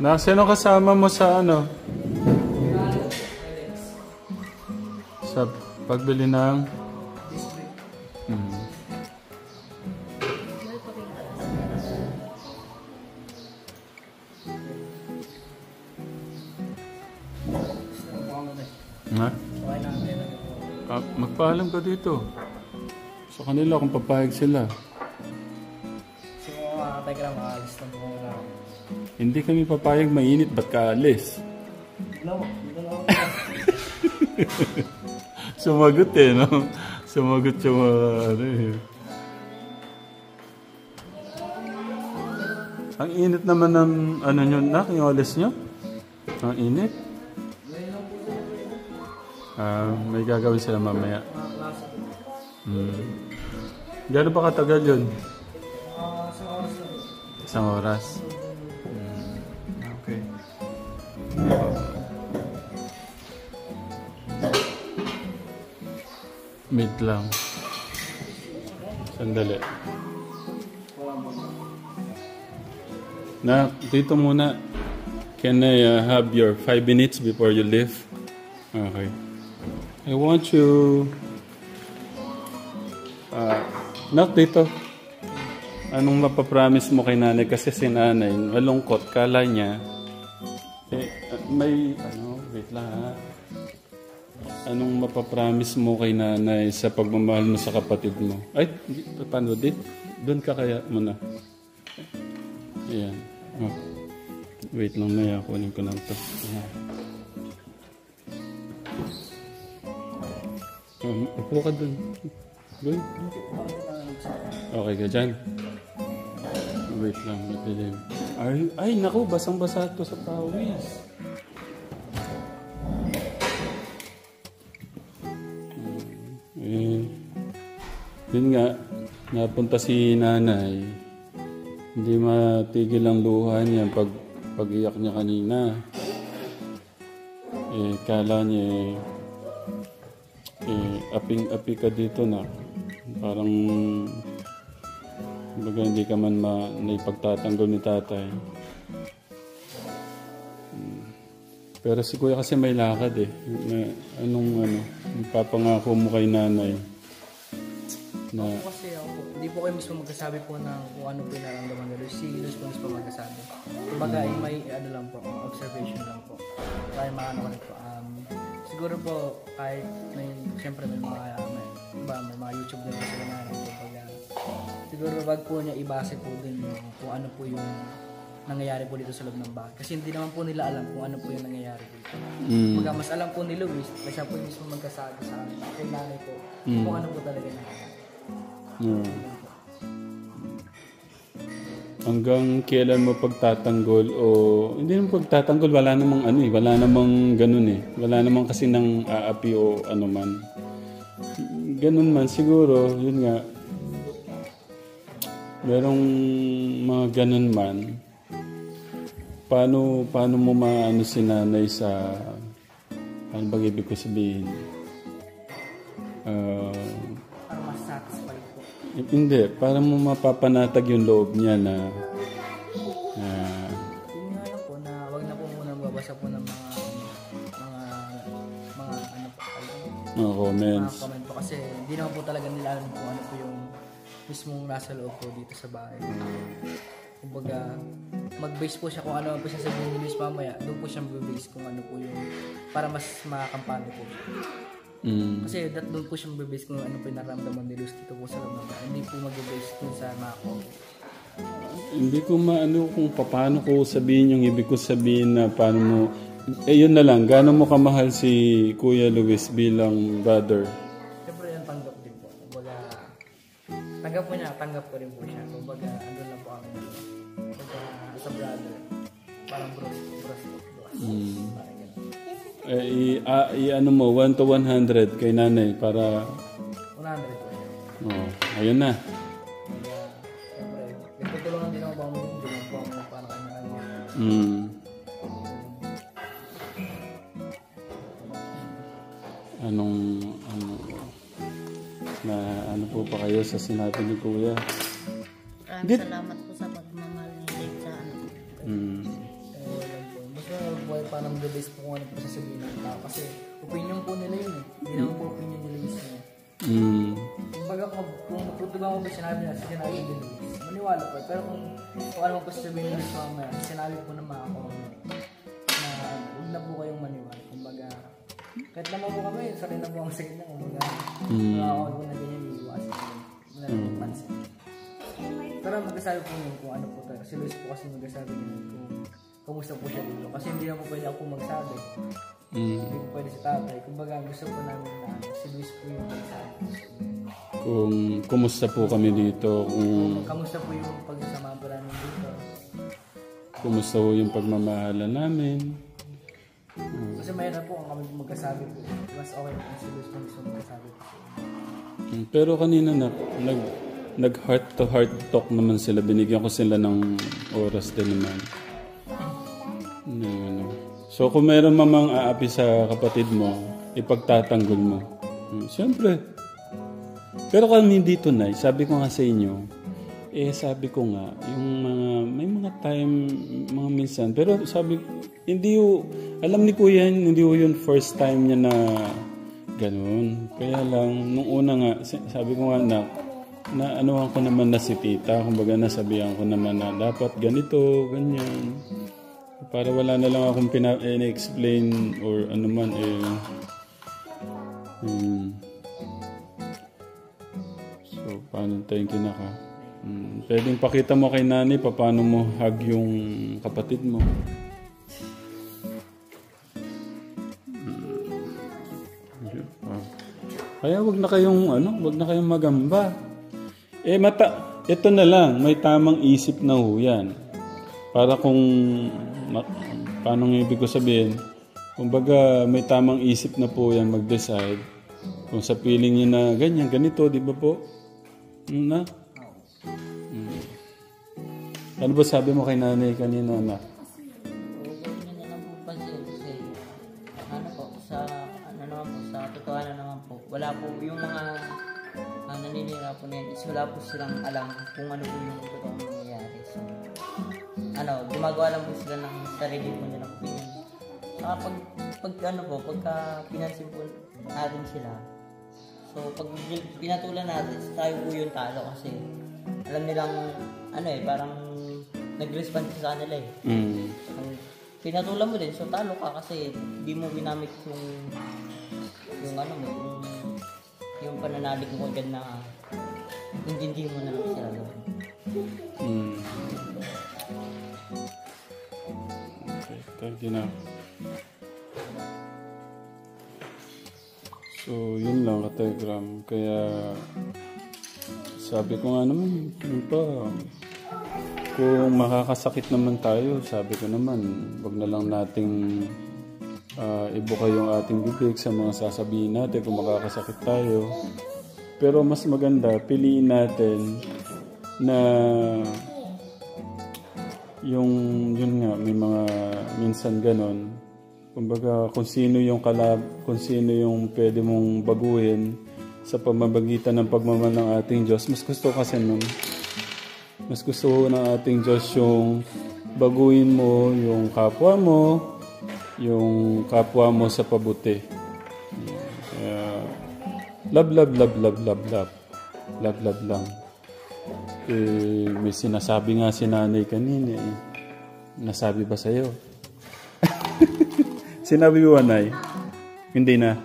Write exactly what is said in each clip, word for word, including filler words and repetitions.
Na, sino kasama mo sa ano? Sa pagbili ng... Hmm. Ha? Ah, magpaalam ka dito. Sa kanila kung papayag sila. So, mga taga maalis na po na. Hindi kami papayag mainit, ba't ka alis? No, dito na ako. Sumagot eh, no? Sumagot yung mga ano eh. Ang init naman ng ano nyo, nak, yung alis nyo? Ang init? Ah, may gagawin sila mamaya. Hmm. Gano'n ba katagal yun? Isang oras. Hmm. Okay. Wait lang. Sandali. Na, dito muna. Can I uh, have your five minutes before you leave? Okay. I want you... Uh, Nak, dito. Anong mapapromise mo kay nanay? Kasi si nanay, malungkot. Kala niya, eh, may... Ano, wait lang ha. Anong mapapromise mo kay nanay sa pagmamahal mo sa kapatid mo? Ay, paano dit? Doon ka kaya muna. Ayan. Oh. Wait lang na yan. Kunin ko lang ito. Ayan. Um, upo ka dun. Good. Okay ka dyan. Wait lang, madilim. Ay, ay naku, basang-basa ito sa pawis. Eh, yun nga, napunta si nanay. Hindi matigil ang luha niya pag, pag-iyak niya kanina. Eh, kala niya eh, eh, aping-api ka dito na parang baga hindi ka man ma naipagtatanggol ni tatay. Hmm. Pero si kuya kasi may lakad eh. Na, anong ano, papangako mo kay nanay na... Ako kasi ako po, hindi po kayo mismo magkasabi po ng kung ano po yung nararamdaman nila. Si Luis po mismo magkasabi. Kumbaga mm. may ano lang po, observation lang po. Kaya maano ko po. Um, siguro po kahit may, siyempre may mga, may, iba, may mga YouTube din po sila na kumbaga, siguro wag po niya ibase po din yung kung ano po yung nangyayari po dito sa loob ng bahay. Kasi hindi naman po nila alam kung ano po yung nangyayari dito. Mm. Kumbaga mas alam po ni Luis, kasi siya po yung mismo magkasabi sa akin. Kay nanay po, mm. kung ano po talaga nangyayari. Yeah. Hanggang kailan mo pagtatanggol o hindi naman pagtatanggol, wala namang ano eh, wala namang ganun eh. Wala namang kasi nang aapi o ano man. Ganun man siguro, yun nga. Merong mga ganun man. Paano paano mo maano si nanay sa ano bang ibig ko sabihin? Uh, para mas satisfied po. Hindi, para mo mapapanatag yung loob niya na uh, yun nga lang po na wag na po muna magbabasa po ng mga mga mga ano po mga comments. Mga comment po kasi hindi naman po talaga nila alam kung ano po yung mismong nasa loob po dito sa bahay. Kumbaga, mag-base po siya kung ano po siya sabihin ni Luis mamaya, doon po siya mag-base kung ano po yung para mas makakampante po siya. Mm. Kasi that doon po siya mag-base kung ano po yung nararamdaman ni Luis dito po sa loob ng bahay. Hindi po mag-base kung sa mga comment. Hindi ko maano kung paano ko sabihin yung ibig ko sabihin na paano mo, eh yun na lang, gaano mo kamahal si Kuya Luis bilang brother? Siyempre yan tanggap din po. Kumbaga, tanggap po niya, tanggap ko rin po siya. Kumbaga, andun lang po kami na kumbaga, as a brother, parang bros, bros, bros. Mm. Parang gano'n. Eh, i, a, i ano mo, one to one hundred kay nanay para... one hundred po siya. Oh, ayun na. Kumbaga, siyempre, nagtutulungan din ako ba mo, hindi lang po ako para kanya-kanya. Mm. Anong, ano, na ano po pa kayo sa sinabi ni Kuya? Maraming salamat po sa pagmamahal niya sa ano. Mm. Eh, ng the best po kung ano po sasabihin ng tao. Kasi opinion po nila yun eh. Hindi naman po opinion nila yun eh. Mm. Kumbaga kung, kung matutugan mo ba sinabi na sinabi ni Luis, maniwala po. Pero kung, kung ano po sasabihin ni Luis mamaya, sinabi po naman ako na huwag na po kayong maniwala. Kumbaga, kahit naman po kami, sorry na po ang sakit na. Kumbaga, mm. ako po na ganyan iiwasan. Wala na po pansin. Pero magkasabi po yun kung ano po tayo. Si Luis po kasi magkasabi niya kung kumusta po siya dito. Kasi hindi naman pwede ako magsabi. Mm. Hindi po pwede si tatay. Kumbaga gusto po namin na si Luis po yung magsabi. Kung kumusta po kami dito. Kung kamusta po yung pagsasama po namin dito. Kumusta po yung pagmamahalan namin. Mm. Kasi mayroon po kung kami magkasabi po. Mas okay po si Luis po gusto magkasabi po. Mm. Pero kanina na, nag, nag heart to heart talk naman sila. Binigyan ko sila ng oras din naman. No, no. So kung mayroon mamang aapi sa kapatid mo, ipagtatanggol mo. Hmm, siyempre. Pero kung hindi tunay, sabi ko nga sa inyo, eh sabi ko nga, yung mga, may mga time, mga minsan, pero sabi, hindi yung, alam ni Kuya, hindi yung first time niya na ganun. Kaya lang, nung una nga, sabi ko nga na, na anuhan ko naman na si tita, kumbaga nasabihan ko naman na dapat ganito, ganyan. Para wala na lang akong pina-explain or ano man eh. Hmm. So, paano tayong kinaka? Hmm. Pwedeng pakita mo kay nanay pa paano mo hug yung kapatid mo. Hmm. Kaya wag na kayong ano, wag na kayong magamba. Eh mata, ito na lang, may tamang isip na ho yan. Para kung ma, paano nga ibig ko sabihin, kumbaga may tamang isip na po yan mag-decide. Kung sa feeling niya na ganyan, ganito, di ba po? Na? Hmm. Ano ba sabi mo kay nanay kanina na? Huwag niyo na lang po pansin kasi ano po, sa ano naman po, sa totohanan naman po, wala po yung mga uh, naninira po na yan is wala po silang alam kung ano po yung totoong nangyayari. So, ano, gumagawa lang po sila ng sarili po nilang opinion. Saka pag, pag ano po, pagka pinansin po natin sila, so pag pinatulan natin, tayo po yung talo kasi alam nilang, ano eh, parang nag-respond sa kanila eh. Mm. Kung pinatulan mo din, so talo ka kasi di mo ginamit yung, yung ano mo, yung, yung pananalig mo agad na hindi mo na lang sila gawin. Mm. Thank you na. So, yun lang ka-Telegram. Kaya, sabi ko nga naman, yun pa, kung makakasakit naman tayo, sabi ko naman, wag na lang nating uh, ibuka yung ating bibig sa mga sasabihin natin kung makakasakit tayo. Pero mas maganda, piliin natin na yung yun nga may mga minsan ganon, kumbaga kung sino yung kalab, kung sino yung pwede mong baguhin sa pamamagitan ng pagmamahal ng ating Diyos. Mas gusto kasi nun, mas gusto ng ating Diyos yung baguhin mo yung kapwa mo, yung kapwa mo sa pabuti. Kaya love love love love love love love love lang. Eh, may sinasabi nga si nanay kanina eh. Nasabi ba sa'yo? Sinabi mo, Nay? Hindi na.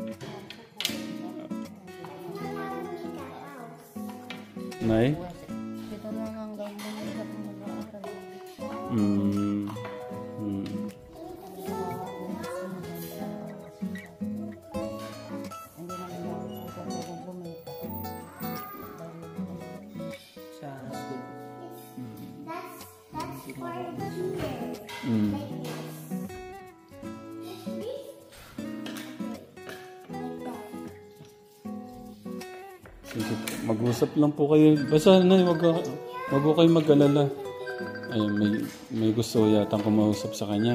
Nay? Hmm. Hmm. Mm. Sige, mag-usap lang po kayo. Basta na, wag, wag ko kayo mag-alala. Ay, may, may gusto yatang kumausap sa kanya.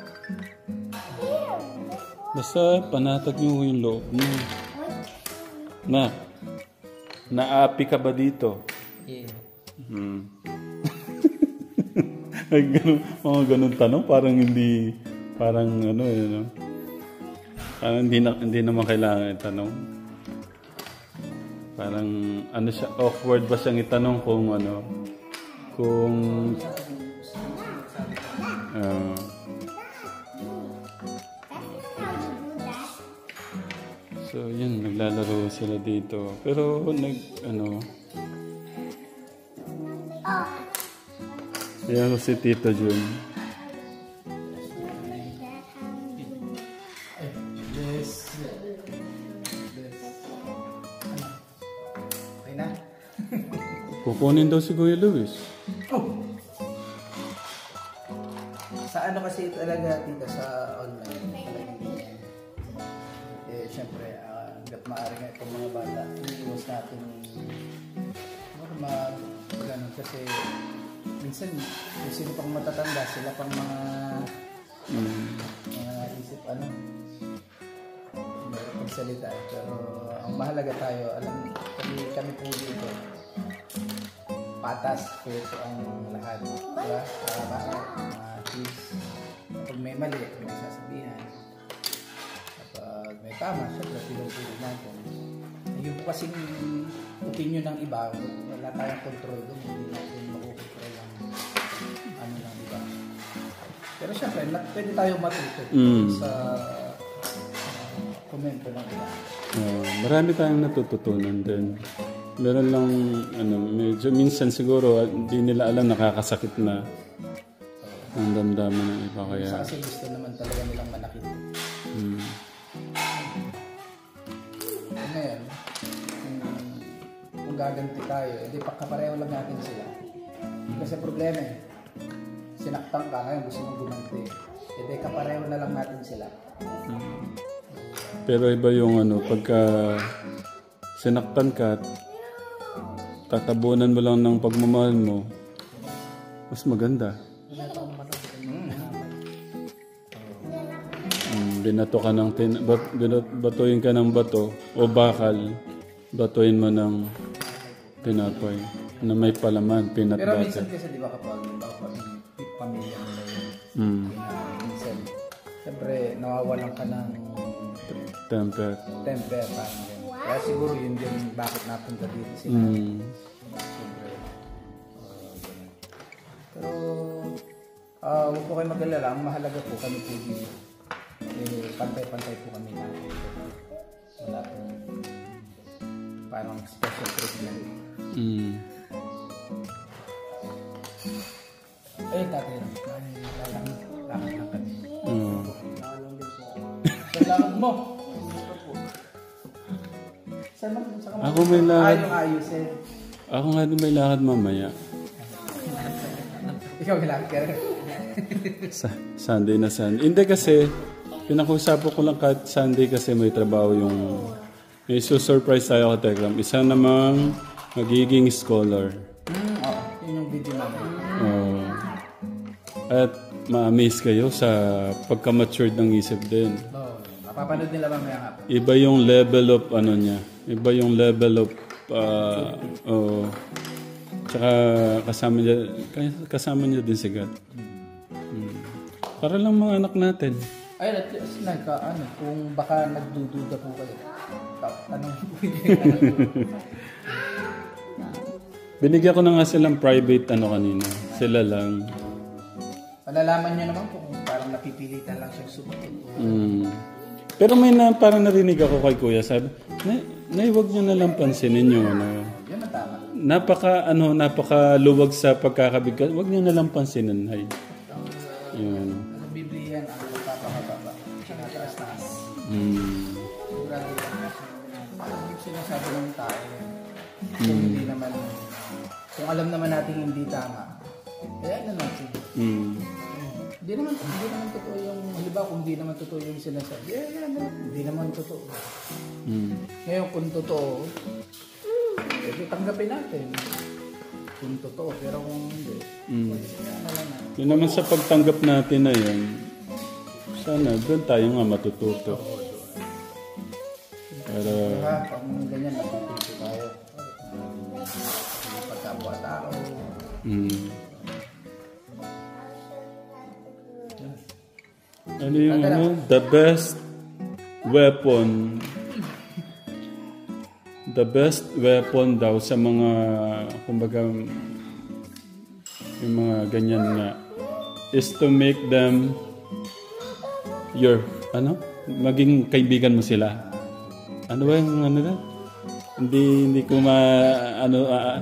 Basta panatag niyo yung loob niyo. Na, naapi ka ba dito? Yeah. Hmm. Ay, ganun, mga ganun tanong, parang hindi, Parang ano yun, no? Parang hindi, na, hindi naman kailangan itanong. Parang ano siya, awkward ba siyang itanong kung ano, kung... Uh, so yun, naglalaro sila dito. Pero nag, ano... Yan ko si Tito Jun. Kukunin daw si Kuya Luis. Oh. Sa ano kasi talaga dito sa online, talagang eh, syempre, uh, hanggat maaari nga itong mga bata, iniiwas natin mag ganun kasi minsan, kung sino pang matatanda, sila pang mga mm. mga isip ano, may pagsalita. Pero ang mahalaga tayo, alam, kami, kami po dito, patas po ang lahat. Diba? Para baka mga tips. Kapag may mali, may sasabihan. Kapag may tama, syempre pinupili natin. Yung po kasing opinion ng iba, wala tayong control doon. Hindi natin makukontrol ang ano ng iba. Pero syempre, pwede tayo matuto mm. sa uh, komento ng iba. Uh, marami tayong natututunan din. Meron lang, ano, medyo minsan siguro hindi nila alam nakakasakit na ang damdaman ng iba. Kaya... Kasi gusto naman talaga nilang manakit. Hmm. Ngayon, kung, kung gaganti tayo, edi pagkapareho lang natin sila. Kasi problema eh, sinaktan ka ngayon, gusto mong gumanti. Edi kapareho na lang natin sila. Hmm. Pero iba yung ano, pagka sinaktan ka, tatabunan mo lang ng pagmamahal mo, mas maganda. Mm, binato ka ng tin, bat, binat, batuin ka ng bato o bakal, batuin mo ng tinapay na may palaman, peanut pero butter. Pero minsan kasi di ba kapag kapag pamilya nila yun, mm. uh, minsan, siyempre nawawalan ka ng temper. Temper, parang yun. Kaya siguro yun din bakit napunta dito sila. Mm. Siyempre. Uh, Pero, uh, huwag po kayo mag-alala. Ang mahalaga po kami po dito. Eh, pantay-pantay po kami na. Wala pong parang special treatment. Mm. Eh, tatay lang. Lakad lang kami. Mm. Nakalong din po. Sa lakad mo! Ako may lakad. Ayaw ayusin. Ako nga din may lakad mamaya. Ikaw may lakad ka rin. Sa Sunday na Sunday. Hindi kasi, pinakusapo ko lang kahit Sunday kasi may trabaho yung... May susurprise tayo ka Tekram. Isa namang magiging scholar. Mm, oo. Yun yung video namin. Oo. At ma-amaze kayo sa pagka-matured ng isip din. Oo. Mapapanood nila ba may nga? Iba yung level of ano niya. Iba yung level of uh, oh, tsaka kasama niya kasama niya din si God. Hmm. Para lang mga anak natin. Ay, at least nagka, ano, kung baka nagdududa po kayo. Anong pwede? Binigyan ko na nga silang private ano kanina. Sila lang. Malalaman niyo naman kung parang napipilitan lang siyang sumagot. Hmm. Pero may na, parang narinig ako kay Kuya, sabi, na, na wag niyo na lang pansinin yung ano. Yan ang tama. Napaka, ano, napaka-luwag sa pagkakabigay. Wag niyo na lang pansinin, hay. Yun. Ang Biblia ang napapakababa. Sinataas-taas. Hmm. Sigurado lang. Parang yung sinasabi ng tao. Kung hindi naman, kung alam naman natin hindi tama, kaya ano natin. Hmm. Hindi naman, hindi naman totoo yung, halimbawa kung hindi naman totoo yung sinasabi, eh, yan naman, hindi naman totoo. Hmm. Ngayon, kung totoo, eh, tanggapin natin. Kung totoo, pero kung hindi, Hmm. kaya na lang natin. Yun naman sa pagtanggap natin na yan, sana doon tayo nga matututo. Para... Diba, pag ganyan, natututo tayo. Pagkabwa-tao. Hmm. Ano yung ano? The best weapon. The best weapon daw sa mga, kumbaga, yung mga ganyan nga, is to make them your, ano? Maging kaibigan mo sila. Ano ba yung ano na? Hindi, hindi ko ma, ano, uh,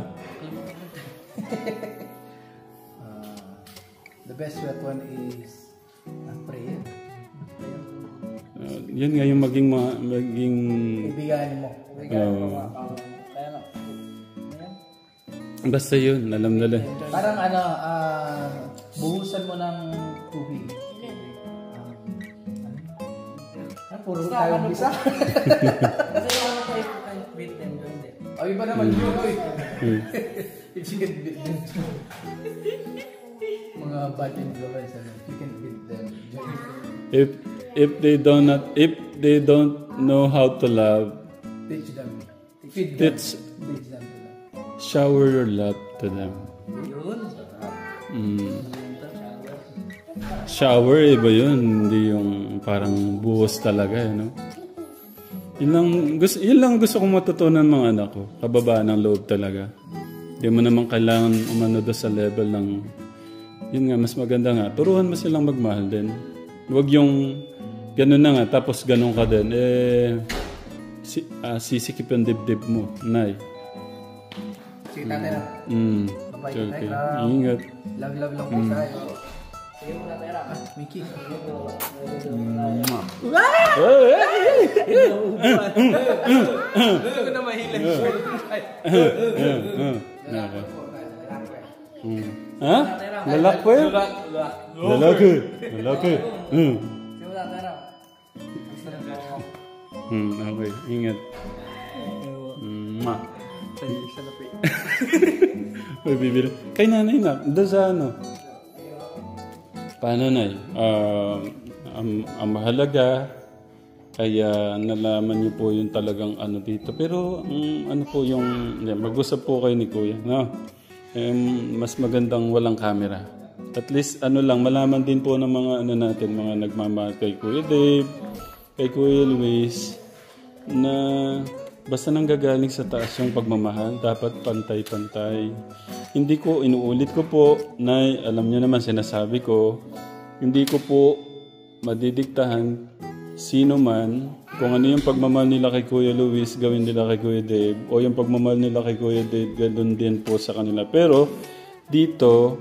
Uh, the best weapon is uh, prayer. uh, yun nga yung maging, ma, maging, Ibigan mo. uh, Kaya nga. basta yun, alam nila. Parang ano, ah, buhusan mo ng tubig. Ah, ano? Ah, puro tayo bisa. Kasi yung ano tayo po kayo beat them doon din. Ay, iba naman yun, oy. Hmm. If you can beat them. Mga bad influence, ano, you can beat them. If, if they don't not, if they don't know how to love, Teach them. Feed them. teach, Teach them to love. shower your love to them. Yun. Mm. Shower, iba yun. Hindi yung parang buhos talaga, eh, no? Yun lang, gusto, yun lang gusto kong matutunan mga anak ko. Kababaan ng loob talaga. Hindi mo naman kailangan umano doon sa level ng... Yun nga, mas maganda nga. Turuan mo silang magmahal din. Huwag yung gano'n na nga, tapos gano'n ka din. Eh, si, ah, sisikip yung dibdib mo. Nay. Sige, tatay na. Mm. Bye-bye, Okay. tatay na. Ingat. Love, love lang po tayo. Sige mo na pera. Ah, Mickey. Gusto ko na mahilig. Ha? Lalaki? Lalaki. Lalaki. Hmm. Sige mo na pera. Gusto na pera. Hmm, okay. Ingat. Ma. Sa lapi. Uy, bibili. Kay nanay na. Doon sa ano? Paano na uh, ang, ang mahalaga ay uh, nalaman niyo po yung talagang ano dito. Pero um, ano po yung... Yeah, mag-usap po kayo ni Kuya. No? Um, mas magandang walang camera. At least ano lang, malaman din po ng mga ano natin, mga nagmamahal kay Kuya Dave, kay Kuya Luis, na basta nang gagaling sa taas yung pagmamahal, dapat pantay-pantay. Hindi ko, inuulit ko po, na alam niyo naman sinasabi ko, hindi ko po madidiktahan sino man, kung ano yung pagmamahal nila kay Kuya Luis, gawin nila kay Kuya Dave, o yung pagmamahal nila kay Kuya Dave, ganoon din po sa kanila. Pero, dito,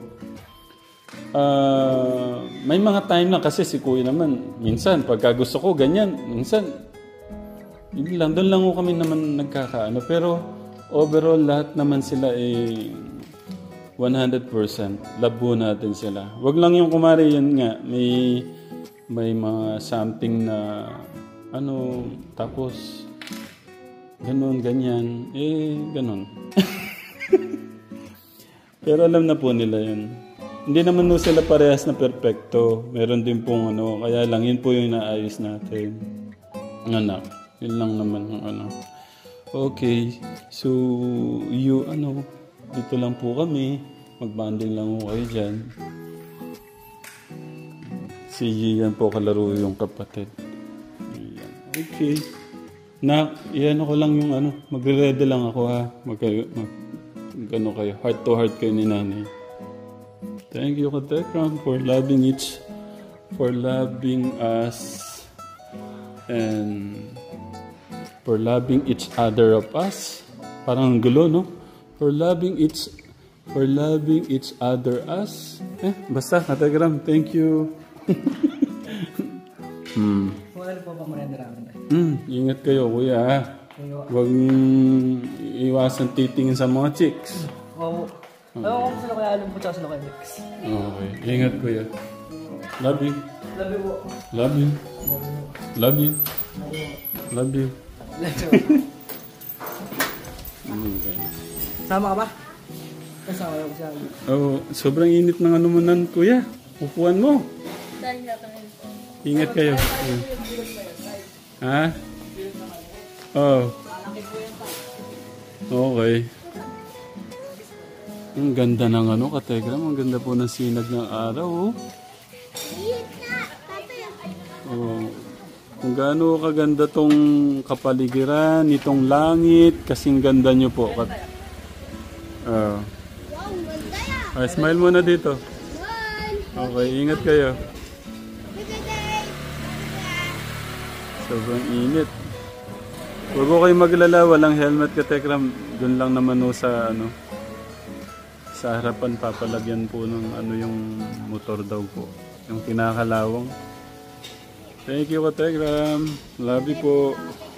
uh, may mga time na kasi si Kuya naman, minsan, pagka gusto ko, ganyan, minsan, yun lang, doon lang ko kami naman nagkakaano. Pero, overall, lahat naman sila ay one hundred percent. Love po natin sila. Wag lang yung kumari, yun nga, may, may mga something na, ano, tapos, ganun, ganyan, eh, ganun. Pero alam na po nila yun. Hindi naman no sila parehas na perfecto. Meron din pong ano, kaya lang, yun po yung naayos natin. Anak. Yun lang naman ang ano. Okay. So, you, ano, dito lang po kami. Magbanding lang po kayo dyan. Si Gian po kalaro yung kapatid. Ayan. Okay. Na, iyan ako lang yung ano. Magre-ready lang ako ha. Mag, mag, ano kayo. Heart to heart kayo ni nanay. Thank you, Katekram, for loving each, for loving us, and for loving each other of us. Parang gulo, no? For loving each, for loving each other us. Eh, basta, Katekram, thank you. hmm. Kung ano po pa marenda namin. Hmm, ingat kayo, kuya, ha? Huwag iwasan titingin sa mga chicks. Oo. Ewan ko kung sila kaya alam po tsaka sila kaya mix. Okay, ingat kuya. Love you. Love you po. Love you. Love you. Love you. Okay. Sama ka ba? Kasama ko siya. Oh, sobrang init ng ano mo nan, kuya. Upuan mo. Ingat kayo. Ha? Oh. Okay. Ang ganda ng ano, Kategram. Ang ganda po ng sinag ng araw, oh. Oh. Kung gaano kaganda tong kapaligiran, itong langit, kasing ganda nyo po. Kat oh. Ay, smile muna dito. Okay, ingat kayo. Sobrang init. Huwag ko kayo maglala, walang helmet ka, Tekram. Doon lang naman o sa ano, sa harapan papalagyan po ng ano yung motor daw po. Yung kinakalawang. Thank you, Tekram. Love you po.